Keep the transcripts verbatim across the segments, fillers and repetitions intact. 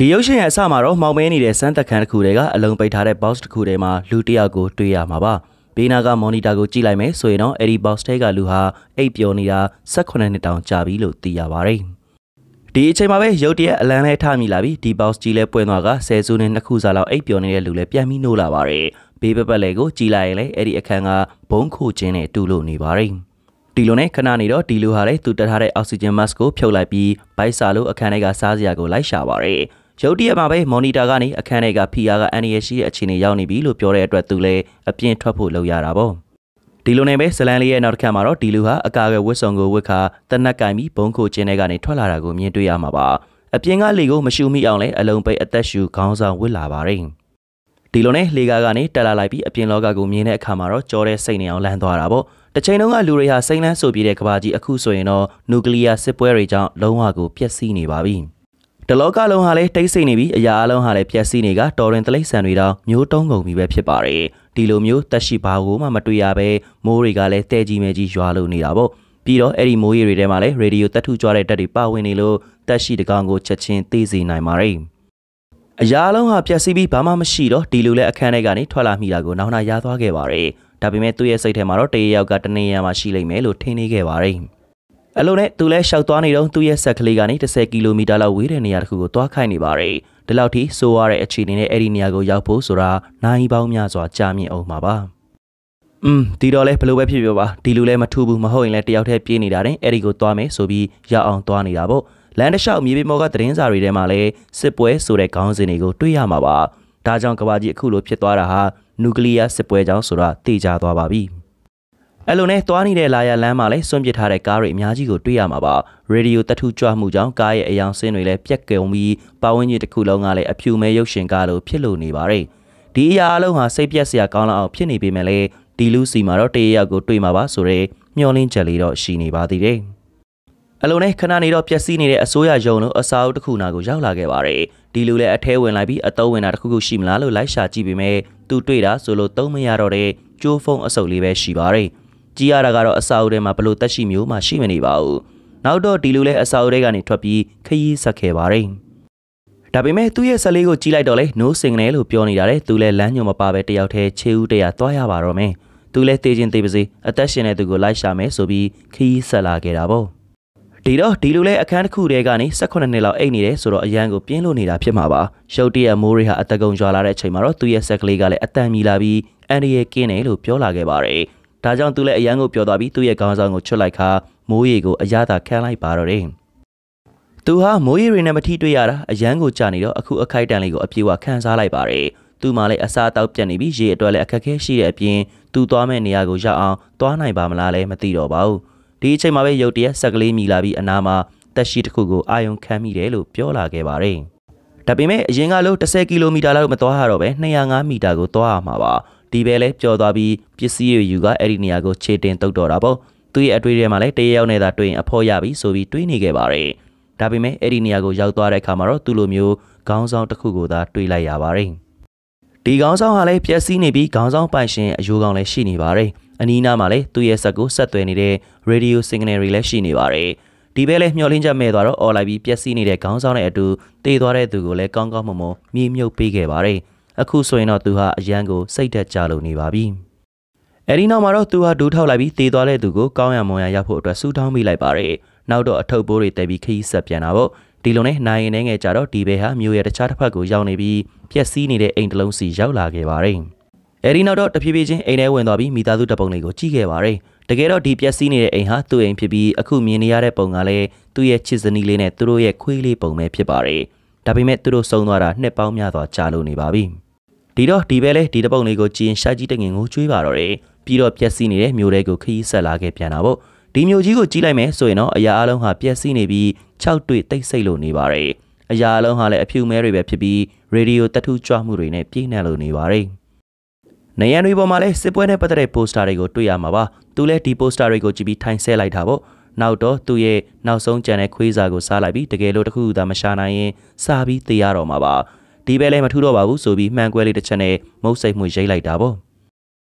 ဒီရုပ်ရှင်ရဲ့အစမှာတော့မောင်မဲနေတဲ့စမ်းသက်ခန်းတစ်ခုတွေကအလုံးပိတ်ထားတဲ့ box တစ်ခုထဲမှာလူတစ်ယောက်ကိုတွေ့ရမှာပါဘေးနာကမော်နီတာကိုကြည့်လိုက်မယ်ဆိုရင်တော့အဲ့ဒီ box ထဲကလူဟာအိပ်ပျော်နေတာ၁၈နှစ်တောင်ကြာပြီလို့သိရပါတယ်ဒီအချိန်မှာပဲရုတ်တရက်အလန်းလဲထမိလာပြီးဒီ box ကြီးလဲပွင့်သွားကဆယ်စုနှစ်နှစ်ခုစာလောက်အိပ်ပျော်နေတဲ့လူလဲပြန်ပြီးနိုးလာပါတယ်ဘေးပပက်လဲကိုကြည့်လိုက်ရင်လဲအဲ့ဒီအခန်းကဘုံခိုခြင်းနဲ့တူလို့နေပါတယ်ဒီလိုနဲ့ခဏနေတော့ဒီလူဟာလဲသူတက်ထားတဲ့အောက်ဆီဂျင် mask ကိုဖြုတ်လိုက်ပြီးဘိုက်စာလို့အခန်းထဲကစားစရာကိုလိုက်ရှာပါတယ်ရုတ်တရက်မှာပဲမော်နီတာကနေအခန်းထဲကဖီယာကအန်ရီရရှိတဲ့အခြေအနေရောက်နေပြီလို့ပြောတဲ့အတွက်သူလည်းအပြင်းထွက်ဖို့လုပ်ရတာပေါ့ဒီလိုနဲ့ပဲဇလန်လေးရဲ့နောက်တစ်ခါမှာတော့ဒီလူဟာအကာအကွယ်ဝတ်စုံကိုဝတ်ခါတနက်ကင်ပြီးဘုံခိုကျင်းထဲကနေထွက်လာတာကိုမြင်တွေ့ရမှာပါအပြင်ကလေကိုမရှူမိအောင်လဲအလုံးပိတ်အသက်ရှူခေါင်းဆောင်ဝတ်လာပါတယ်ဒီလိုနဲ့လေကားကနေတက်လာလိုက်ပြီးအပြင်လောကကိုမြင်တဲ့အခါမှာတော့ကြောတဲ့စိတ်နေအောင်လန့်သွားတာပေါ့တစ်ချိန်လုံးကလူတွေဟာစိမ့်လန်းဆိုပြီးတဲ့ကဘာကြီးအခုဆိုရင်တော့နျူကလ িয়ার စစ်ပွဲတွေကြောင့်လုံးဝကိုပျက်စီးနေပါပြီတလောကလုံးဟာလည်းတိတ်ဆိတ်နေပြီးအရာအလုံးဟာလည်းပျက်စီးနေကတော်ရင်တလိမ့်ဆန်တွေတော့မျိုးတုံးကုန်ပြီပဲဖြစ်ပါတယ်ဒီလိုမျိုးတက်ရှိဘာကိုမှမတွေ့ရပဲမိုးတွေကလည်းတဲကြီးမဲကြီးရွာလို့နေတာပေါ့ပြီးတော့အဲ့ဒီမိုးရေတွေထဲမှာလည်းရေဒီယိုတက်ထူကြွတဲ့တက်တွေပါဝင်နေလို့တက်ရှိတကောင်ကိုချက်ချင်းသိစေနိုင်ပါတယ်အရာအလုံးဟာပျက်စီးပြီးဘာမှမရှိတော့ဒီလူလည်းအခန်းထဲကနေထွက်လာမိတာကိုနောက်နာရသွားခဲ့ပါတယ်ဒါပေမဲ့သူ့ရဲ့စိတ်ထဲမှာတော့တရယောက်ကတနေရမှာရှိလိမ့်မယ်လို့ထင်နေခဲ့ပါတယ်အလုံးနဲ့သူလဲရှောက်သွားနေတော့သူ့ရဲ့ဆက်ကလေးကနေ၁၀ကီလိုမီတာလောက်ဝေးတဲ့နေရာတစ်ခုကိုသွားခိုင်းနေပါတယ်ဒီလောက်ထိဆိုးရတဲ့အခြေအနေနဲ့အဲ့ဒီနေရာကိုရောက်ဖို့ဆိုတာနိုင်ပေါင်းများစွာကြာမြင့်အောင်မှာပါอืมဒီတော့လဲဘယ်လိုပဲဖြစ်ဖြစ်ပါဒီလူလဲမထူဘူးမဟုတ်ရင်လဲတယောက်တည်းပြေးနေတာတဲ့အဲ့ဒီကိုသွားမယ်ဆိုပြီးရောက်အောင်သွားနေတာပေါ့လန်တလျှောက်မြေပြင်ပေါ်ကသတင်းစာတွေထဲမှာလဲစစ်ပွဲဆိုတဲ့ခေါင်းစဉ်တွေကိုတွေ့ရမှာပါဒါကြောင့်ကမ္ဘာကြီးအခုလိုဖြစ်သွားတာဟာနျူကလ িয়ার စစ်ပွဲကြောင့်ဆိုတာသိကြသွားပါပြီအဲ့လိုနဲ့သွားနေတဲ့လာရလမ်းမှာလည်းစွန့်ပစ်ထားတဲ့ကားတွေအများကြီးကိုတွေ့ရမှာပါရေဒီယိုတထူကြွမှုကြောင့်ကားရဲ့အယောင်ဆင်းတွေလည်းပြက်ကုံပြီးပဝန်းကျင်တစ်ခုလုံးကလည်းအဖြူမဲရုပ်ရှင်ကားလိုဖြစ်လို့နေပါတယ်ဒီအရာအလုံးဟာစိတ်ပြက်စရာကောင်းလောက်အောင်ဖြစ်နေပေမဲ့လည်းဒီလူစီမှာတော့တရယောက်ကိုတွေ့မှာပါဆိုတော့မျောလင်းချက်လေးတော့ရှိနေပါသေးတယ်အလုံးနဲ့ခဏနေတော့ပျက်စီးနေတဲ့အစိုးရရုံလို့အစာအုပ်တစ်ခုနာကိုရောက်လာခဲ့ပါတယ်ဒီလူလည်းအထဲဝင်လိုက်ပြီးအတုံးဝင်တာတစ်ခုခုရှိမလားလို့လိုက်ရှာကြည့်ပေမဲ့သူတွေ့တာဆိုလို့သုံးမရတော့တဲ့ကျိုးဖုံးအဆုပ်လေးပဲရှိပါတယ်ကြည်ရတာကတော့အစာအုပ်ထဲမှာဘလို့တက်ရှိမျိုးမှရှိမနေပါဘူးနောက်တော့ဒီလူလည်းအစာအုပ်ထဲကနေထွက်ပြီးခရီးဆက်ခဲ့ပါတယ်ဒါပေမဲ့သူ့ရဲ့ဆက်လေးကိုကြည့်လိုက်တော့လေ no signal လို့ပြောနေတာလေသူလည်းလမ်းညွန်မပါပဲတယောက်တည်းခြေဦးတရာသွားရပါတော့မယ်သူလည်းတေးချင်းတေးပါစေအသက်ရှင်တဲ့သူကိုလိုက်ရှာမယ်ဆိုပြီးခရီးဆက်လာခဲ့တာပေါ့ဒီတော့ဒီလူလည်းအခန်းတစ်ခုတည်းကနေ၁၈နှစ်လောက်အိတ်နေတယ်ဆိုတော့အရန်ကိုပြင်းလို့နေတာဖြစ်မှာပါရုတ်တရက်မိုးတွေဟာအတကုံကြွာလာတဲ့အချိန်မှာတော့သူ့ရဲ့ဆက်ကလေးကလည်းအတန်မြည်လာပြီးအန်ဒီရဲ့ကင်းတယ်လို့ပြောလာခဲ့ပါတယ်ဒါကြောင့်သူလည်းအရန်ကိုပြောသွားပြီးသူ့ရဲ့ခေါင်းဆောင်ကိုချွတ်လိုက်ခါမိုးရေကိုအရသာခံလိုက်ပါတော့တယ်သူဟာမိုးရေတွေနဲ့မထိတွေ့ရတာအရန်ကိုကြာနေတော့အခုအခိုက်တန်လေးကိုအပြေဝခံစားလိုက်ပါတယ်သူမှလည်းအစားအသောက်ပြတ်နေပြီးရေအတွက်လည်းအခက်အခဲရှိတဲ့အပြင်သူသွားမဲ့နေရာကိုရောက်အောင်သွားနိုင်ပါမလားလဲမသိတော့ပါဘူးဒီအချိန်မှာပဲရုတ်တရက်ဆက်ကလေးမြည်လာပြီးအနားမှာတက်ရှိတစ်ခုကိုအာယုံခံမိတယ်လို့ပြောလာခဲ့ပါတယ်ဒါပေမဲ့အရင်ကလို့၁၀ကီလိုမီတာလောက်မသွားရတော့ပဲ၂၀၅မီတာကိုသွားရမှာပါဒီပဲလဲပျော်သွားပြီးပစ္စည်းတွေယူကအဲ့ဒီနေရာကိုခြေတင်တုတ်တော့တာပေါ့သူ့ရဲ့အတွေ့အကြုံမှာလဲတရယောက်နဲ့သာတွေ့ရင်အဖို့ရပြီဆိုပြီးတွေးနေခဲ့ပါတယ်ဒါပေမဲ့အဲ့ဒီနေရာကိုရောက်သွားတဲ့အခါမှာတော့သူ့လိုမျိုးခေါင်းဆောင်တစ်ခုကိုသာတွေးလိုက်ရပါတယ်ဒီခေါင်းဆောင်ဟာလဲပျက်စီးနေပြီးခေါင်းဆောင်ပိုင်ရှင်အယိုးကောင်လည်းရှိနေပါတယ်အနီးနားမှာလဲသူ့ရဲ့ဆက်ကိုဆက်သွယ်နေတဲ့ radio signal တွေလည်းရှိနေပါတယ်ဒီပဲလဲမျောလင်းချက်မဲ့သွားတော့អော်လိုက်ပြီးပျက်စီးနေတဲ့ခေါင်းဆောင်နဲ့အတူတေးသွားတဲ့သူကိုလည်းကောင်းကောင်းမွန်မွန်မြေမြုပ်ပေးခဲ့ပါတယ်အခုဆိုရင်တော့သူဟာအရန်ကိုစိတ်သက်ကြလို့နေပါပြီအဲဒီနောက်မှာတော့သူဟာဒူးထောက်လိုက်ပြီးတေးသွားတဲ့သူကိုကောင်းရမွန်ရရောက်ဖို့အတွက်ဆူတောင်းပေးလိုက်ပါတယ်နောက်တော့အထုပ်ပိုးတွေတဲပြီးခရီးဆက်ပြန်တာပေါ့ဒီလိုနဲ့နိုင်ရင်ငယ်ကြတော့ဒီပဲဟာမြို့ရဲ့တခြားတစ်ဖက်ကိုရောက်နေပြီးပျက်စီးနေတဲ့အိမ်တစ်လုံးစီရောက်လာခဲ့ပါတယ်အဲဒီနောက်တော့တဖြည်းဖြည်းချင်းအိမ်ထဲဝင်သွားပြီးမိသားစုတပ်ပုံလေးကိုကြည့်ခဲ့ပါတယ်တကယ်တော့ဒီပျက်စီးနေတဲ့အိမ်ဟာသူ့အိမ်ဖြစ်ပြီးအခုမြင်နေရတဲ့ပုံကလည်းသူ့ရဲ့ချစ်စနီးလေးနဲ့သူတို့ရဲ့ခွေးလေးပုံပဲဖြစ်ပါတယ်ဒါပေမဲ့သူတို့ဆုံးသွားတာနှစ်ပေါင်းများစွာကြာလို့နေပါပြီဒီတော့ဒီပဲလေဒီတပုံလေးကိုကြည့်ရင်ရှာကြီးတငင်ကိုကျွေးပါတော့တယ်ပြီးတော့ပျက်စီးနေတဲ့မြို့တွေကိုခရီးဆက်လာခဲ့ပြန်တာပေါ့ဒီမြို့ကြီးကိုကြည့်လိုက်မယ်ဆိုရင်တော့အရာအလုံးဟာပျက်စီးနေပြီးခြောက်တွေ့တိတ်ဆိတ်လို့နေပါတယ်အရာအလုံးဟာလည်းအဖြူမဲတွေပဲဖြစ်ပြီးရေဒီယိုတထူကြွမှုတွေနဲ့ပြည့်နှက်လို့နေပါတယ်နေရန်တွေပေါ်မှာလည်းစစ်ပွဲနဲ့ပတ်သက်တဲ့ပိုစတာတွေကိုတွေ့ရမှာပါသူလည်းဒီပိုစတာတွေကိုကြည့်ပြီးထိုင်ဆဲလိုက်တာပေါ့နောက်တော့သူ့ရဲ့နောက်ဆုံးကြံတဲ့ခွေးစာကိုစားလိုက်ပြီးတကယ်လို့တစ်ခုခုသာမရှာနိုင်ရင်စားပြီးသေရတော့မှာပါဒီပဲလည်းမထူတော့ပါဘူးဆိုပြီးမှန်ကွဲလေးတစ်ချက်နဲ့မုတ်စိတ်မှုရိတ်လိုက်တာပေါ့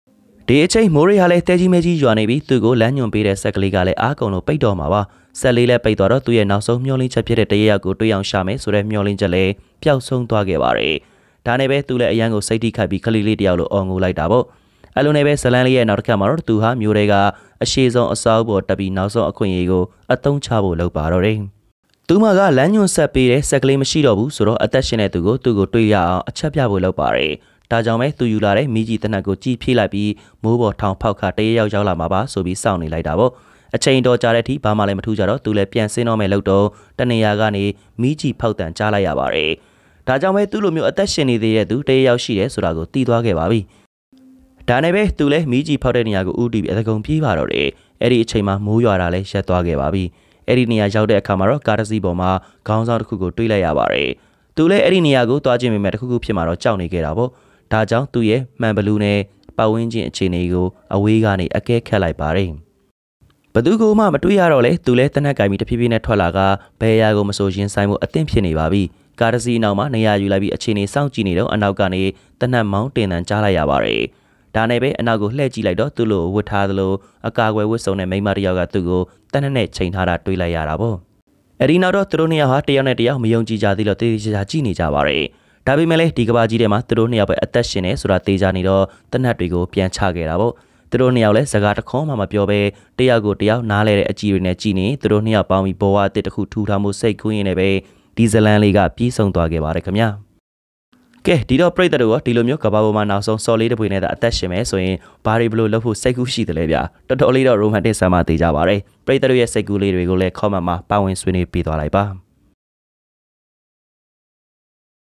ဒီအချိန်မိုးရီဟာလည်းတဲကြီးမဲကြီးရွာနေပြီးသူ့ကိုလမ်းညွန်ပေးတဲ့ဆက်ကလေးကလည်းအားကုန်လို့ပိတ်တော်မှာပါဆက်လေးလည်းပိတ်သွားတော့သူ့ရဲ့နောက်ဆုံးမျောလင်းချက်ဖြစ်တဲ့တရရက်ကိုတွေ့အောင်ရှာမယ်ဆိုတဲ့မျောလင်းချက်လည်းပျောက်ဆုံးသွားခဲ့ပါတယ်ဒါနဲ့ပဲသူလည်းအရန်ကိုစိတ်ထိခိုက်ပြီးခလီလေးတယောက်လိုအော်ငိုလိုက်တာပေါ့အဲ့လိုနဲ့ပဲဇလန်လေးရဲ့နောက်တစ်ခါမှာတော့သူဟာမျိုးတွေကအရှိဆုံးအစားပေါ်တက်ပြီးနောက်ဆုံးအခွင့်အရေးကိုအသုံးချဖို့လုပ်ပါတော့တယ်သူမကလမ်းညွန်ဆက်ပေးတဲ့ဆက်ကလေးမရှိတော့ဘူးဆိုတော့အသက်ရှင်တဲ့သူကိုသူ့ကိုတွေ့ရအောင်အချက်ပြဖို့လုပ်ပါတယ်ဒါကြောင့်ပဲသူယူလာတဲ့မိကြီးတနက်ကိုကြည်ဖြည့်လိုက်ပြီးမိုးပေါ်ထောင်ဖောက်ခါတရရောက်ရောက်လာမှာပါဆိုပြီးစောင့်နေလိုက်တာပေါ့အချိန်တော်ကြာတဲ့အထိဘာမှလည်းမထူးကြတော့သူလည်းပြန်ဆင်းတော့မယ်လို့တော့တနေရာကနေမိကြီးဖောက်တန်ကြားလိုက်ရပါတယ်ဒါကြောင့်ပဲသူ့လိုမျိုးအသက်ရှင်နေသေးတဲ့သူတရရောက်ရှိတယ်ဆိုတာကိုသိသွားခဲ့ပါပြီဒါနဲ့ပဲသူလည်းမိကြီးဖောက်တဲ့နေရာကိုဦးတည်ပြီးအသကုံပြေးပါတော့တယ်အဲ့ဒီအချိန်မှာမိုးရွာတာလည်းရက်သွားခဲ့ပါပြီအဲ့ဒီနေရာရောက်တဲ့အခါမှာတော့ကားတစ်စီးပေါ်မှာခေါင်းဆောင်တစ်ခုကိုတွေ့လိုက်ရပါတယ်သူလည်းအဲ့ဒီနေရာကိုသွားခြင်းပေမဲ့တစ်ခုခုဖြစ်မှာတော့ကြောက်နေခဲ့တာပေါ့ဒါကြောင့်သူ့ရဲ့မှန်ဘလူးနဲ့ပတ်ဝန်းကျင်အခြေအနေကိုအဝေးကနေအကဲခတ်လိုက်ပါတယ်ဘသူကိုမှမတွေ့ရတော့လေသူလည်းတနက်ကင်ပြီးတဖြည်းဖြည်းနဲ့ထွက်လာကဘယ်ရာကိုမဆိုရင်ဆိုင်မှုအသင့်ဖြစ်နေပါပြီကားတစ်စီးနောက်မှာနေရာယူလိုက်ပြီးအခြေအနေစောင့်ကြည့်နေတော့အနောက်ကနေတနက်မောင်းတင်တန်ကြားလိုက်ရပါတယ်ဒါနဲ့ပဲအနောက်ကိုလှည့်ကြည့်လိုက်တော့သူ့လိုဝတ်ထားသလိုအကာအကွယ်ဝတ်စုံနဲ့မိန်းမတစ်ယောက်ကသူ့ကိုတနက်နဲ့ချိန်ထားတာတွေ့လိုက်ရတာပေါ့အဲ့ဒီနောက်တော့သူတို့နှစ်ယောက်ဟာတယောက်နဲ့တယောက်မယုံကြည်ကြသေးလို့တေးသေးချာချာကြည့်နေကြပါတယ်ဒါပေမဲ့လည်းဒီကဘာကြီးထဲမှာသူတို့နှစ်ယောက်ပဲအသက်ရှင်နေဆိုတာသိကြနေတော့တနက်တွေကိုပြန်ချခဲ့တာပေါ့သူတို့နှစ်ယောက်လည်းစကားတခွန်းမှမပြောဘဲတယောက်ကိုတယောက်နားလဲတဲ့အကြည့်တွေနဲ့ကြည်နေသူတို့နှစ်ယောက်ပေါင်းပြီးဘောဝအစ်တစ်ခုထူထားမှုစိတ်ကူးရင်းနဲ့ပဲဒီဇလန်လေးကပြီးဆုံးသွားခဲ့ပါတယ်ခင်ဗျာကဲဒီတော့ပြိတ္တတို့ကဒီလိုမျိုးကဘာပေါ်မှာနောက်ဆုံးစော်လေးတစ်ပွေနဲ့သာအသက်ရှင်မယ်ဆိုရင်ဘာတွေဘလို့လုပ်ဖို့စိတ်ကူးရှိတယ်လဲဗျာတော်တော်လေးတော့ romantic ဆမ်းမသေးကြပါရယ်ပြိတ္တတို့ရဲ့စိတ်ကူးလေးတွေကိုလည်း comment မှာပါဝင်ဆွေးနွေးပေးသွားလိုက်ပါ